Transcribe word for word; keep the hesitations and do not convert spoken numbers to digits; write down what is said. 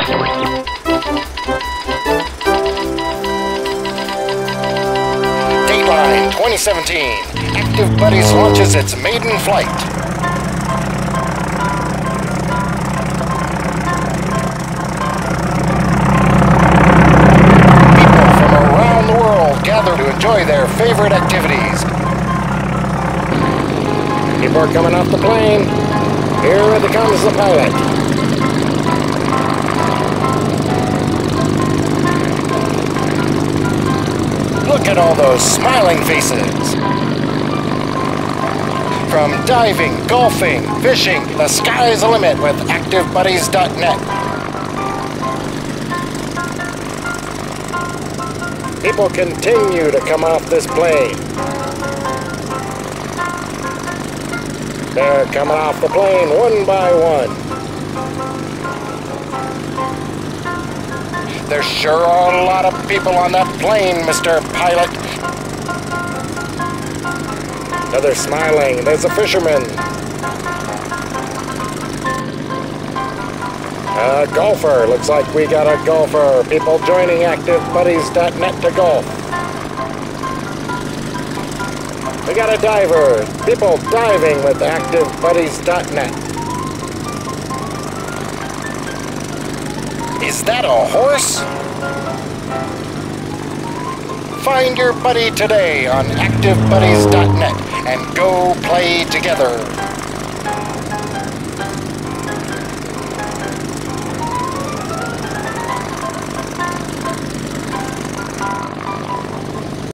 Dateline twenty seventeen. Active Buddies launches its maiden flight. People from around the world gather to enjoy their favorite activities. People are coming off the plane. Here comes the pilot. Look at all those smiling faces. From diving, golfing, fishing, the sky's the limit with Active Buddies dot net. People continue to come off this plane. They're coming off the plane one by one. There sure are a lot of people on that plane, Mister Pilot. Another smiling. There's a fisherman. A golfer. Looks like we got a golfer. People joining Active Buddies dot net to golf. We got a diver. People diving with Active Buddies dot net. Is that a horse? Find your buddy today on Active Buddies dot net and go play together.